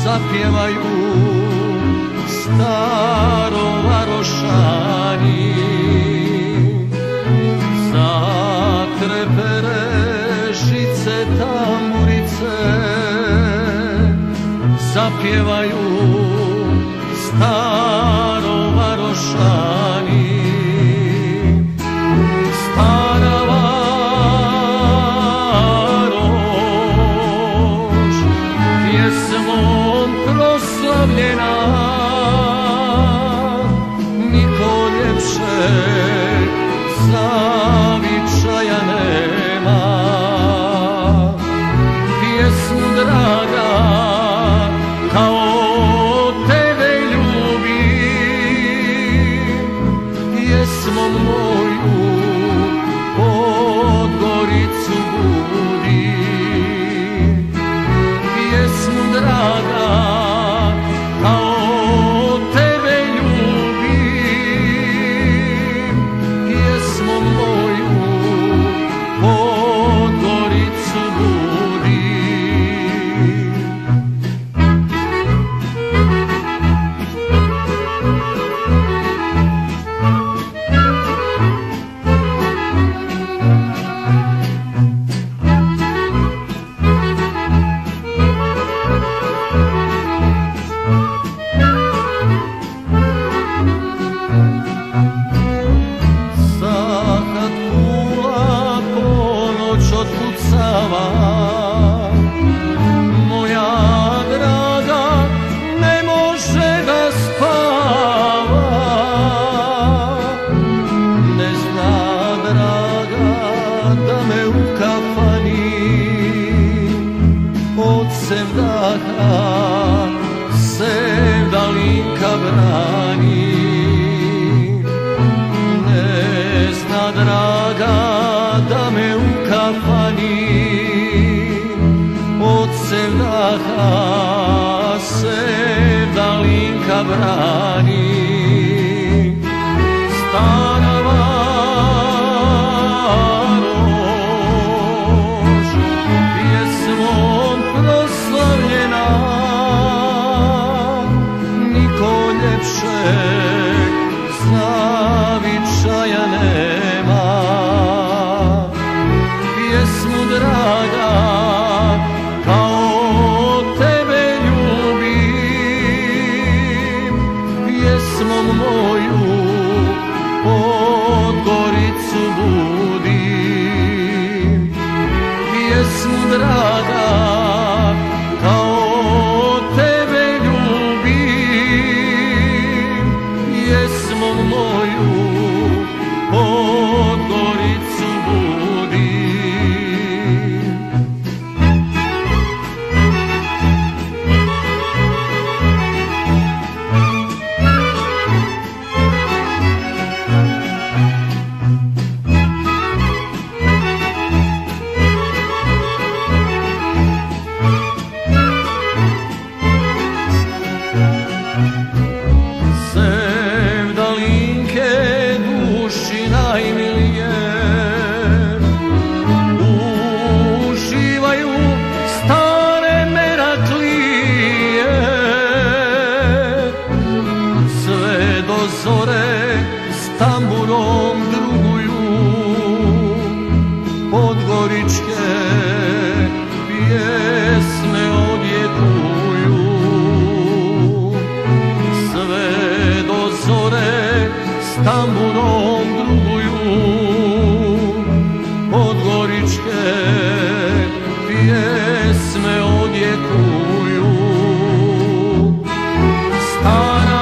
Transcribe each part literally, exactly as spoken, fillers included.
zapjevaju starovarošani, zatrepere žice tamburice, zapjevaju starovarošani. Stara Varoš, pjesmom proslavljena, niko ljepšeg zavičaja nema. Pjesmu draga kao tebe ljubim, pjesmom moju Podgoricu budim. Pjesmu draga kao tebe ljubim, pjesmom moju Podgoricu budim. Moja draga ne može da spava, ne zna draga da me u kafani od sevdaha sevdalinka brani. Ne zna draga da me u kafani od sevdaha sevdalinka brani. Stara Varoš, pjesmom proslavljena, niko ljepšeg zavičaja nema. Pjesmu draga kao tebe ljubim, pjesmom moju Podgoricu budim. Pjesmu draga kao tebe ljubim, pjesmom moju Podgoricu budim. Sevdalinke duši najmilije, uživaju stare meraklije, sve do zore s tamburom druguju, podgoričke pjesme odjekuju. Sve do zore s tamburom druguju, podgoričke pjesme odjekuju. Stara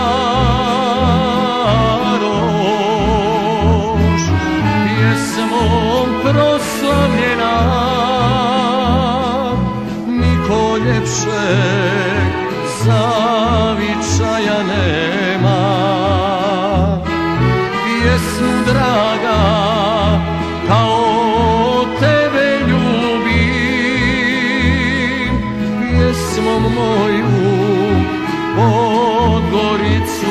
Varoš, pjesmom proslavljena, niko ljepšeg zavičaja nema. Pjesmu draga kao tebe ljubim, pjesmom moju Podgoricu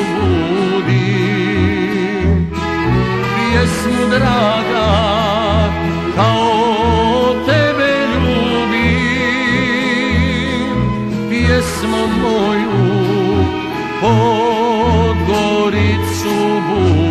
budim. Pjesmu draga kao tebe ljubim, pjesmom moju Podgoricu budu